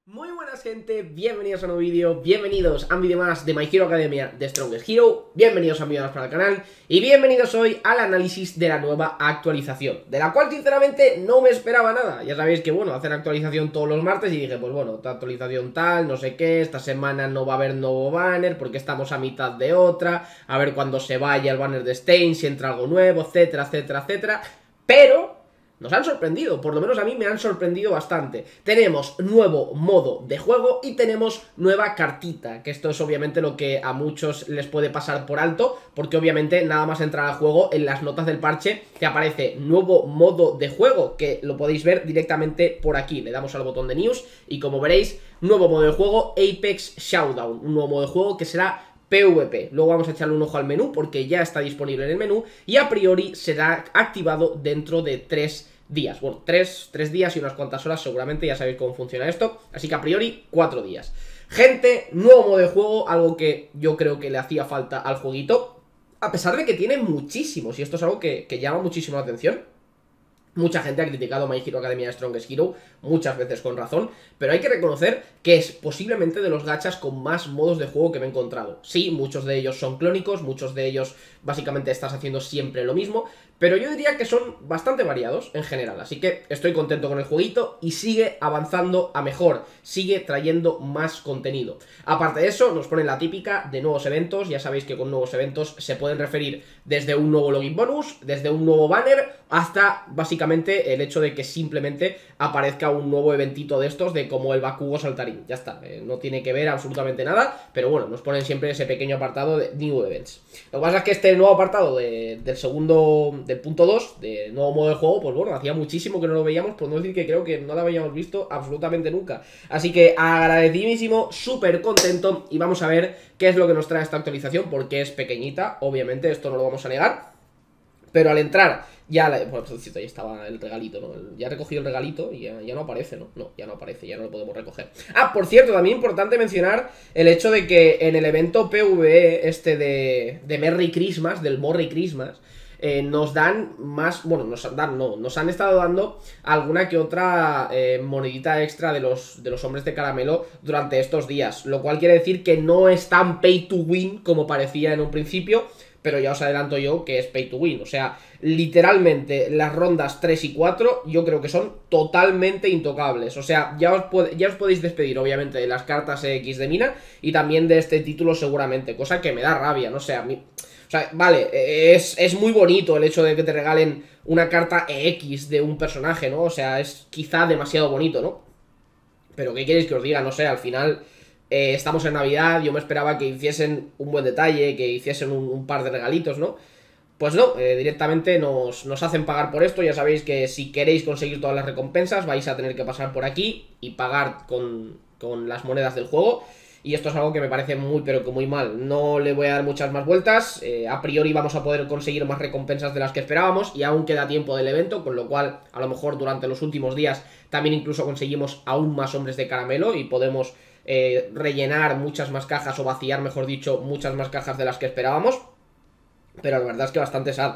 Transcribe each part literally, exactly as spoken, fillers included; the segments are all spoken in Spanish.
Muy buenas gente, bienvenidos a un nuevo vídeo, bienvenidos a un vídeo más de My Hero Academia de Strongest Hero, bienvenidos a un vídeo más para el canal y bienvenidos hoy al análisis de la nueva actualización, de la cual sinceramente no me esperaba nada. Ya sabéis que bueno, hacen actualización todos los martes y dije pues bueno, esta actualización tal, no sé qué, esta semana no va a haber nuevo banner porque estamos a mitad de otra, a ver cuando se vaya el banner de Stain, si entra algo nuevo, etcétera, etcétera, etcétera, pero nos han sorprendido, por lo menos a mí me han sorprendido bastante. Tenemos nuevo modo de juego y tenemos nueva cartita, que esto es obviamente lo que a muchos les puede pasar por alto, porque obviamente nada más entrar al juego, en las notas del parche te aparece nuevo modo de juego, que lo podéis ver directamente por aquí. Le damos al botón de news y como veréis, nuevo modo de juego Apex Showdown, un nuevo modo de juego que será PvP. Luego vamos a echarle un ojo al menú porque ya está disponible en el menú y a priori será activado dentro de tres días. Bueno, tres, tres días y unas cuantas horas seguramente, ya sabéis cómo funciona esto. Así que a priori cuatro días. Gente, nuevo modo de juego, algo que yo creo que le hacía falta al jueguito, a pesar de que tiene muchísimos y esto es algo que, que llama muchísimo la atención. Mucha gente ha criticado My Hero Academia de Strongest Hero, muchas veces con razón, pero hay que reconocer que es posiblemente de los gachas con más modos de juego que me he encontrado. Sí, muchos de ellos son clónicos, muchos de ellos básicamente estás haciendo siempre lo mismo, pero yo diría que son bastante variados en general, así que estoy contento con el jueguito y sigue avanzando a mejor, sigue trayendo más contenido. Aparte de eso, nos ponen la típica de nuevos eventos, ya sabéis que con nuevos eventos se pueden referir desde un nuevo login bonus, desde un nuevo banner, hasta básicamente el hecho de que simplemente aparezca un nuevo eventito de estos de como el Bakugo Saltarín, ya está, eh, no tiene que ver absolutamente nada, pero bueno, nos ponen siempre ese pequeño apartado de New Events. Lo que pasa es que este nuevo apartado de, del segundo, del punto dos, de nuevo modo de juego, pues bueno, hacía muchísimo que no lo veíamos, por no decir que creo que no lo habíamos visto absolutamente nunca. Así que agradecidísimo, súper contento y vamos a ver qué es lo que nos trae esta actualización, porque es pequeñita, obviamente, esto no lo vamos a negar. Pero al entrar, ya, la, bueno, pues ahí estaba el regalito, ¿no? Ya he recogido el regalito y ya, ya no aparece, ¿no? No, ya no aparece, ya no lo podemos recoger. Ah, por cierto, también importante mencionar el hecho de que en el evento PvE este de, de Merry Christmas, del Merry Christmas, eh, nos dan más, bueno, nos dan, no, nos han estado dando alguna que otra eh, monedita extra de los, de los hombres de caramelo durante estos días. Lo cual quiere decir que no es tan pay to win como parecía en un principio, pero ya os adelanto yo que es pay to win. O sea, literalmente las rondas tres y cuatro yo creo que son totalmente intocables. O sea, ya os, ya os podéis despedir obviamente de las cartas X de mina y también de este título seguramente, cosa que me da rabia, no sé, a mí... O sea, vale, es, es muy bonito el hecho de que te regalen una carta X de un personaje, ¿no? O sea, es quizá demasiado bonito, ¿no? Pero ¿qué queréis que os diga? No sé, al final... Eh, estamos en Navidad, yo me esperaba que hiciesen un buen detalle, que hiciesen un, un par de regalitos, ¿no? Pues no, eh, directamente nos, nos hacen pagar por esto. Ya sabéis que si queréis conseguir todas las recompensas vais a tener que pasar por aquí y pagar con, con las monedas del juego. Y esto es algo que me parece muy pero que muy mal. No le voy a dar muchas más vueltas, eh, a priori vamos a poder conseguir más recompensas de las que esperábamos y aún queda tiempo del evento, con lo cual a lo mejor durante los últimos días también incluso conseguimos aún más hombres de caramelo y podemos... Eh, rellenar muchas más cajas o vaciar, mejor dicho, muchas más cajas de las que esperábamos. Pero la verdad es que bastante sad.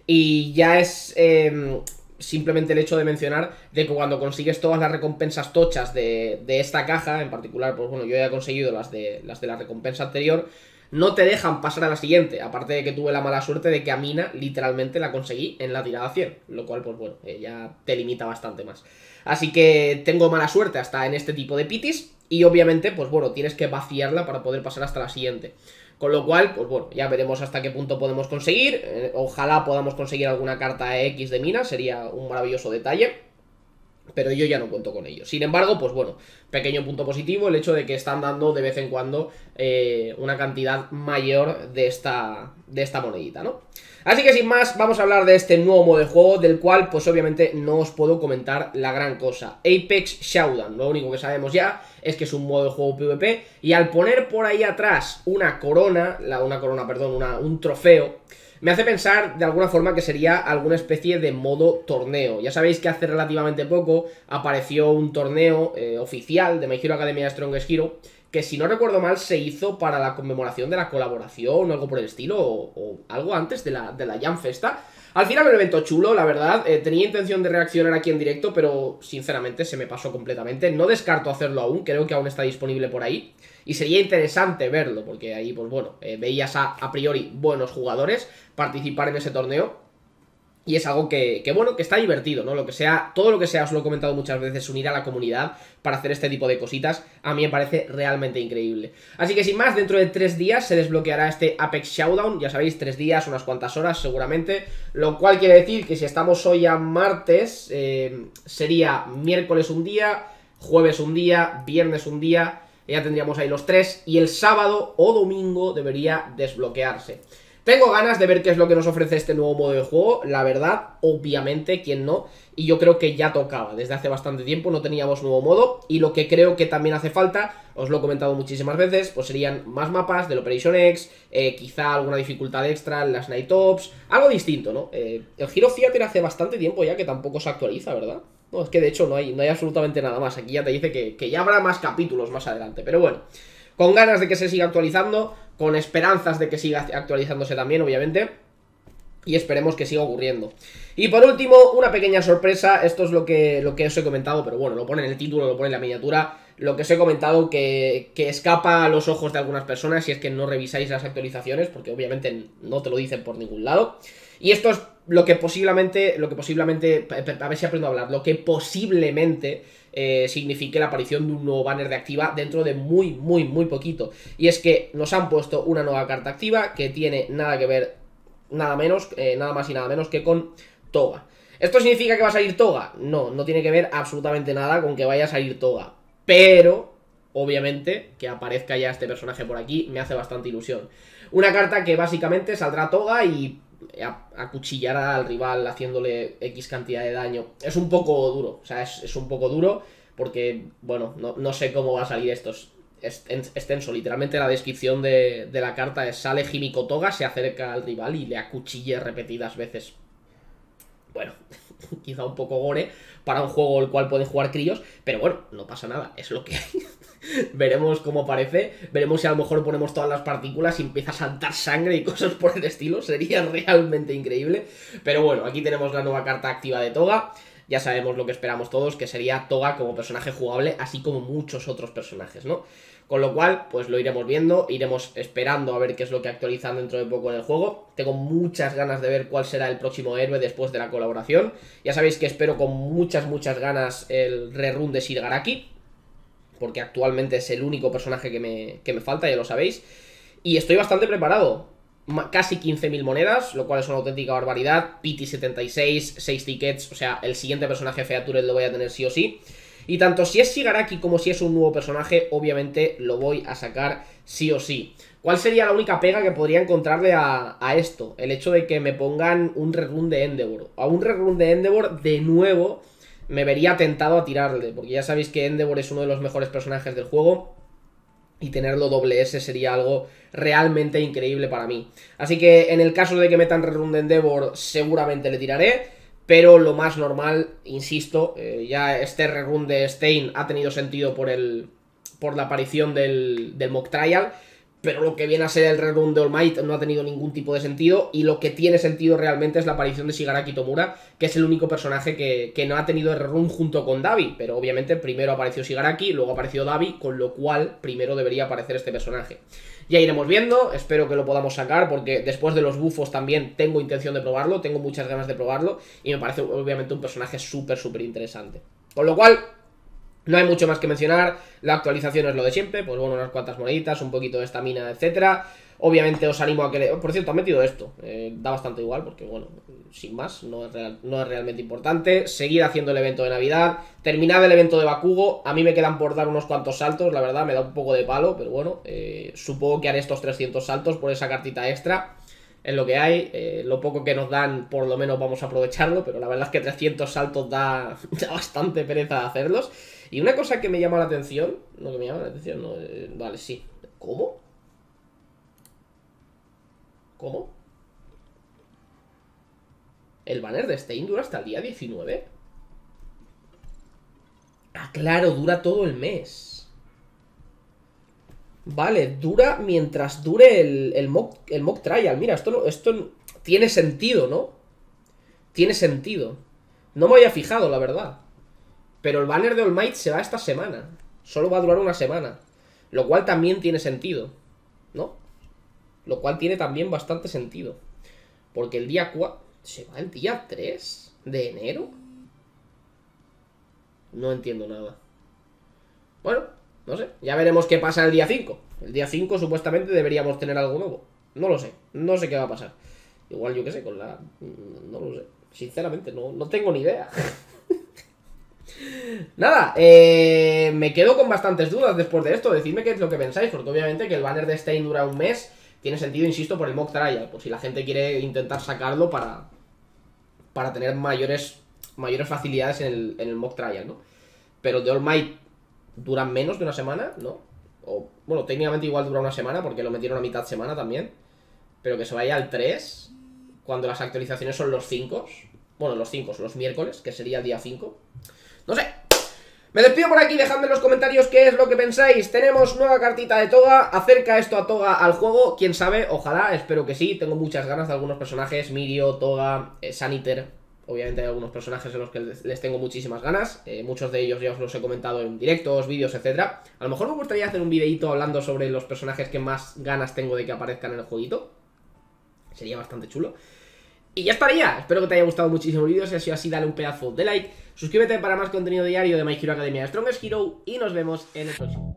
Y ya es eh, simplemente el hecho de mencionar de que cuando consigues todas las recompensas tochas de, de esta caja, en particular, pues bueno, yo ya he conseguido las de, las de la recompensa anterior, no te dejan pasar a la siguiente, aparte de que tuve la mala suerte de que a Mina literalmente la conseguí en la tirada cien, lo cual pues bueno, eh, ya te limita bastante más. Así que tengo mala suerte hasta en este tipo de pitis y obviamente pues bueno, tienes que vaciarla para poder pasar hasta la siguiente. Con lo cual, pues bueno, ya veremos hasta qué punto podemos conseguir, eh, ojalá podamos conseguir alguna carta X de Mina, sería un maravilloso detalle. Pero yo ya no cuento con ello. Sin embargo, pues bueno, pequeño punto positivo el hecho de que están dando de vez en cuando eh, una cantidad mayor de esta, de esta monedita, ¿no? Así que sin más, vamos a hablar de este nuevo modo de juego, del cual pues obviamente no os puedo comentar la gran cosa. Apex Showdown, lo único que sabemos ya es que es un modo de juego PvP y al poner por ahí atrás una corona, la, una corona, perdón, una, un trofeo, me hace pensar de alguna forma que sería alguna especie de modo torneo. Ya sabéis que hace relativamente poco apareció un torneo eh, oficial de My Hero Academia de Strongest Hero, que si no recuerdo mal se hizo para la conmemoración de la colaboración o algo por el estilo, o, o algo antes de la, de la Jam Festa. Al final un evento chulo, la verdad. eh, Tenía intención de reaccionar aquí en directo, pero sinceramente se me pasó completamente. No descarto hacerlo aún, creo que aún está disponible por ahí. Y sería interesante verlo, porque ahí, pues bueno, eh, veías a, a priori buenos jugadores participar en ese torneo. Y es algo que, que, bueno, que está divertido, ¿no? Lo que sea, todo lo que sea, os lo he comentado muchas veces, unir a la comunidad para hacer este tipo de cositas, a mí me parece realmente increíble. Así que sin más, dentro de tres días se desbloqueará este Apex Showdown, ya sabéis, tres días, unas cuantas horas seguramente, lo cual quiere decir que si estamos hoy a martes, eh, sería miércoles un día, jueves un día, viernes un día, ya tendríamos ahí los tres, y el sábado o domingo debería desbloquearse. Tengo ganas de ver qué es lo que nos ofrece este nuevo modo de juego, la verdad, obviamente, quién no, y yo creo que ya tocaba, desde hace bastante tiempo no teníamos nuevo modo, y lo que creo que también hace falta, os lo he comentado muchísimas veces, pues serían más mapas del Operation X, eh, quizá alguna dificultad extra en las Night Ops, algo distinto, ¿no? Eh, el Hero Theater hace bastante tiempo ya que tampoco se actualiza, ¿verdad? No, es que de hecho no hay, no hay absolutamente nada más, aquí ya te dice que, que ya habrá más capítulos más adelante, pero bueno, con ganas de que se siga actualizando, con esperanzas de que siga actualizándose también, obviamente, y esperemos que siga ocurriendo. Y por último, una pequeña sorpresa, esto es lo que, lo que os he comentado, pero bueno, lo pone en el título, lo pone en la miniatura, lo que os he comentado que, que escapa a los ojos de algunas personas si es que no revisáis las actualizaciones, porque obviamente no te lo dicen por ningún lado. Y esto es lo que posiblemente, lo que posiblemente, a ver si aprendo a hablar, lo que posiblemente eh, signifique la aparición de un nuevo banner de activa dentro de muy, muy, muy poquito. Y es que nos han puesto una nueva carta activa que tiene nada que ver, nada menos, eh, nada más y nada menos que con Toga. ¿Esto significa que va a salir Toga? No, no tiene que ver absolutamente nada con que vaya a salir Toga. Pero, obviamente, que aparezca ya este personaje por aquí me hace bastante ilusión. Una carta que básicamente saldrá Toga y acuchillará al rival haciéndole X cantidad de daño. Es un poco duro, o sea, es, es un poco duro porque, bueno, no, no sé cómo va a salir esto. Es extenso, literalmente la descripción de, de la carta es: sale Himiko Toga, se acerca al rival y le acuchille repetidas veces. Bueno, quizá un poco gore para un juego el cual pueden jugar críos, pero bueno, no pasa nada, es lo que hay. Veremos cómo parece, veremos si a lo mejor ponemos todas las partículas y empieza a saltar sangre y cosas por el estilo, sería realmente increíble. Pero bueno, aquí tenemos la nueva carta activa de Toga, ya sabemos lo que esperamos todos, que sería Toga como personaje jugable, así como muchos otros personajes, ¿no? Con lo cual, pues lo iremos viendo, iremos esperando a ver qué es lo que actualizan dentro de poco en el juego. Tengo muchas ganas de ver cuál será el próximo héroe después de la colaboración. Ya sabéis que espero con muchas, muchas ganas el rerun de Shigaraki, porque actualmente es el único personaje que me, que me falta, ya lo sabéis. Y estoy bastante preparado. Casi quince mil monedas, lo cual es una auténtica barbaridad. Pity setenta y seis, seis tickets, o sea, el siguiente personaje Featured lo voy a tener sí o sí. Y tanto si es Shigaraki como si es un nuevo personaje, obviamente lo voy a sacar sí o sí. ¿Cuál sería la única pega que podría encontrarle a, a esto? El hecho de que me pongan un rerun de Endeavor. A un rerun de Endeavor, de nuevo, me vería tentado a tirarle, porque ya sabéis que Endeavor es uno de los mejores personajes del juego y tenerlo doble S sería algo realmente increíble para mí. Así que en el caso de que metan rerun de Endeavor, seguramente le tiraré. Pero lo más normal, insisto, eh, ya este rerun de Stein ha tenido sentido por el por la aparición del, del Mock Trial, pero lo que viene a ser el rerun de All Might no ha tenido ningún tipo de sentido, y lo que tiene sentido realmente es la aparición de Shigaraki Tomura, que es el único personaje que, que no ha tenido el rerun junto con Davi, pero obviamente primero apareció Shigaraki, luego apareció Davi, con lo cual primero debería aparecer este personaje. Ya iremos viendo, espero que lo podamos sacar, porque después de los bufos también tengo intención de probarlo, tengo muchas ganas de probarlo, y me parece obviamente un personaje súper, súper interesante. Con lo cual, no hay mucho más que mencionar, la actualización es lo de siempre, pues bueno, unas cuantas moneditas, un poquito de estamina, etcétera. Obviamente os animo a que... Le... Por cierto, han metido esto, eh, da bastante igual, porque bueno, sin más, no es, real... no es realmente importante. Seguir haciendo el evento de Navidad, terminad el evento de Bakugo, a mí me quedan por dar unos cuantos saltos, la verdad, me da un poco de palo, pero bueno, eh, supongo que haré estos trescientos saltos por esa cartita extra. Es lo que hay, eh, lo poco que nos dan por lo menos vamos a aprovecharlo, pero la verdad es que trescientos saltos da, da bastante pereza hacerlos. Y una cosa que me llama la atención, no que me llama la atención, no, eh, vale, sí. ¿Cómo? ¿Cómo? ¿El banner de Stein dura hasta el día diecinueve? Ah, claro, dura todo el mes. Vale, dura mientras dure el, el, mock, el mock trial. Mira, esto, no, esto tiene sentido, ¿no? tiene sentido. No me había fijado, la verdad. Pero el banner de All Might se va esta semana. Solo va a durar una semana. Lo cual también tiene sentido, ¿no? Lo cual tiene también bastante sentido. Porque el día cuatro... ¿Se va el día tres de enero? No entiendo nada. Bueno, no sé. Ya veremos qué pasa el día cinco. El día cinco supuestamente deberíamos tener algo nuevo. No lo sé. No sé qué va a pasar. Igual yo qué sé, con la... No lo sé. Sinceramente, no, no tengo ni idea. Nada, eh, me quedo con bastantes dudas después de esto. Decidme qué es lo que pensáis, porque obviamente que el banner de Stein dura un mes. Tiene sentido, insisto, por el mock trial. Por si la gente quiere intentar sacarlo para Para tener mayores Mayores facilidades en el, en el mock trial, ¿no? Pero el de All Might dura menos de una semana, ¿no? O, bueno, técnicamente igual dura una semana, porque lo metieron a mitad semana también. Pero que se vaya al tres, cuando las actualizaciones son los cinco. Bueno, los cinco, los miércoles, que sería el día cinco. No sé. Me despido por aquí, dejadme en los comentarios qué es lo que pensáis. Tenemos nueva cartita de Toga. ¿Acerca esto a Toga al juego? ¿Quién sabe? Ojalá, espero que sí. Tengo muchas ganas de algunos personajes. Mirio, Toga, eh, Saniter. Obviamente hay algunos personajes en los que les tengo muchísimas ganas. eh, Muchos de ellos ya os los he comentado en directos, vídeos, etcétera. A lo mejor me gustaría hacer un videito hablando sobre los personajes que más ganas tengo de que aparezcan en el jueguito. Sería bastante chulo. Y ya estaría, espero que te haya gustado muchísimo el vídeo. Si ha sido así, dale un pedazo de like. Suscríbete para más contenido diario de My Hero Academia Strongest Hero. Y nos vemos en el próximo.